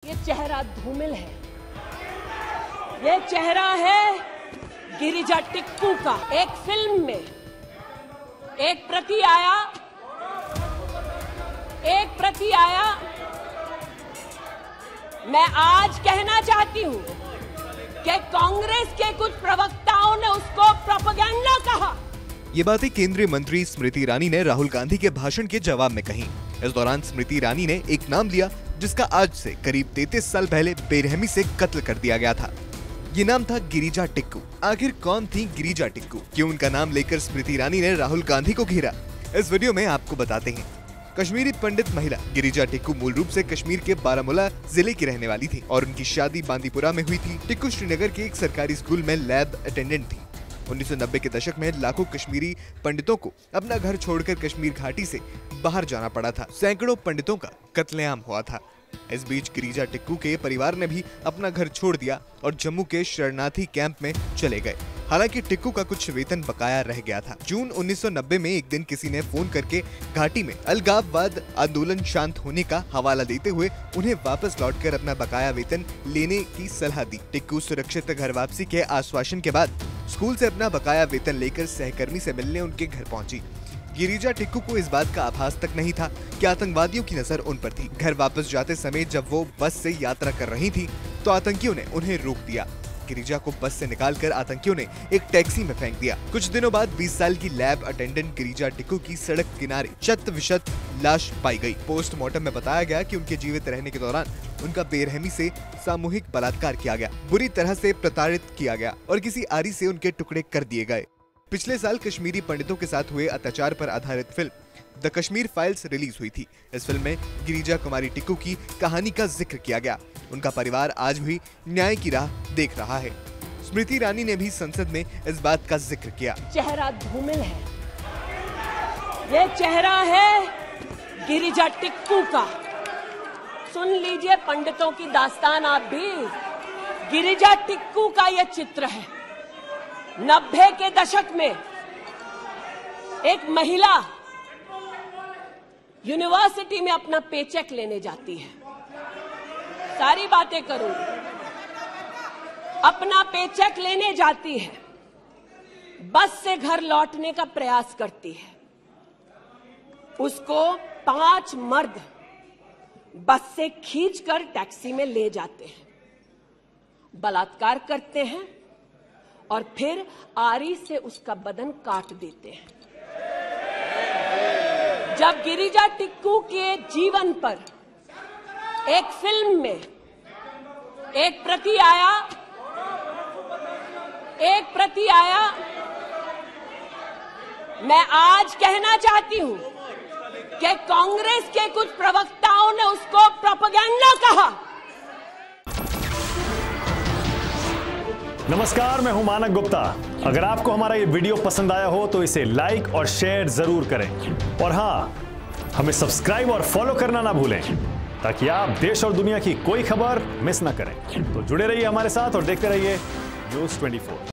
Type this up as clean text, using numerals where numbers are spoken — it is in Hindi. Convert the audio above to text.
ये चेहरा धूमिल है। ये चेहरा है गिरिजा टिक्कू का। एक फिल्म में एक प्रति आया। मैं आज कहना चाहती हूं कि कांग्रेस के कुछ प्रवक्ताओं ने उसको प्रोपेगेंडा कहा। ये बातें केंद्रीय मंत्री स्मृति ईरानी ने राहुल गांधी के भाषण के जवाब में कही। इस दौरान स्मृति ईरानी ने एक नाम लिया जिसका आज से करीब 33 साल पहले बेरहमी से कत्ल कर दिया गया था। ये नाम था गिरिजा टिक्कू। आखिर कौन थी गिरिजा टिक्कू? क्यों उनका नाम लेकर स्मृति ईरानी ने राहुल गांधी को घेरा? इस वीडियो में आपको बताते हैं। कश्मीरी पंडित महिला गिरिजा टिक्कू मूल रूप से कश्मीर के बारामूला जिले की रहने वाली थी और उनकी शादी बांदीपुरा में हुई थी। टिक्कू श्रीनगर के एक सरकारी स्कूल में लैब अटेंडेंट थी। 1990 के दशक में लाखों कश्मीरी पंडितों को अपना घर छोड़कर कश्मीर घाटी से बाहर जाना पड़ा था। सैकड़ों पंडितों का कत्लेआम हुआ था। इस बीच गिरिजा टिक्कू के परिवार ने भी अपना घर छोड़ दिया और जम्मू के शरणार्थी कैंप में चले गए। हालांकि टिक्कू का कुछ वेतन बकाया रह गया था। जून 1990 में एक दिन किसी ने फोन करके घाटी में अलगाववाद आंदोलन शांत होने का हवाला देते हुए उन्हें वापस लौटकर अपना बकाया वेतन लेने की सलाह दी। टिक्कू सुरक्षित घर वापसी के आश्वासन के बाद स्कूल से अपना बकाया वेतन लेकर सहकर्मी से मिलने उनके घर पहुंची। गिरिजा टिक्कू को इस बात का आभास तक नहीं था कि आतंकवादियों की नजर उन पर थी। घर वापस जाते समय जब वो बस से यात्रा कर रही थी तो आतंकियों ने उन्हें रोक दिया। गिरिजा को बस से निकालकर आतंकियों ने एक टैक्सी में फेंक दिया। कुछ दिनों बाद 20 साल की लैब अटेंडेंट गिरिजा टिक्कू की सड़क किनारे शत विशत लाश पाई गई। पोस्टमार्टम में बताया गया कि उनके जीवित रहने के दौरान उनका बेरहमी से सामूहिक बलात्कार किया गया, बुरी तरह से प्रताड़ित किया गया और किसी आरी से उनके टुकड़े कर दिए गए। पिछले साल कश्मीरी पंडितों के साथ हुए अत्याचार पर आधारित film the Kashmir files release हुई थी। इस फिल्म में गिरिजा कुमारी टिक्कू की कहानी का जिक्र किया गया। उनका परिवार आज भी न्याय की राह देख रहा है। स्मृति ईरानी ने भी संसद में इस बात का जिक्र किया। चेहरा धूमिल है। ये चेहरा है गिरिजा टिक्कू का। सुन लीजिए पंडितों की दास्तान आप भी। गिरिजा टिक्कू का यह चित्र है। 90 के दशक में एक महिला यूनिवर्सिटी में अपना पेचेक लेने जाती है। सारी बातें करूंगी। अपना पेचेक लेने जाती है, बस से घर लौटने का प्रयास करती है। उसको 5 मर्द बस से खींचकर टैक्सी में ले जाते हैं, बलात्कार करते हैं और फिर आरी से उसका बदन काट देते हैं। जब गिरिजा टिक्कू के जीवन पर एक फिल्म में एक प्रति आया, मैं आज कहना चाहती हूं कि कांग्रेस के कुछ प्रवक्ताओं ने उसको प्रोपेगेंडा कहा। नमस्कार, मैं हूं मानक गुप्ता। अगर आपको हमारा ये वीडियो पसंद आया हो तो इसे लाइक और शेयर जरूर करें और हाँ, हमें सब्सक्राइब और फॉलो करना ना भूलें ताकि आप देश और दुनिया की कोई खबर मिस ना करें। तो जुड़े रहिए हमारे साथ और देखते रहिए न्यूज़ 24।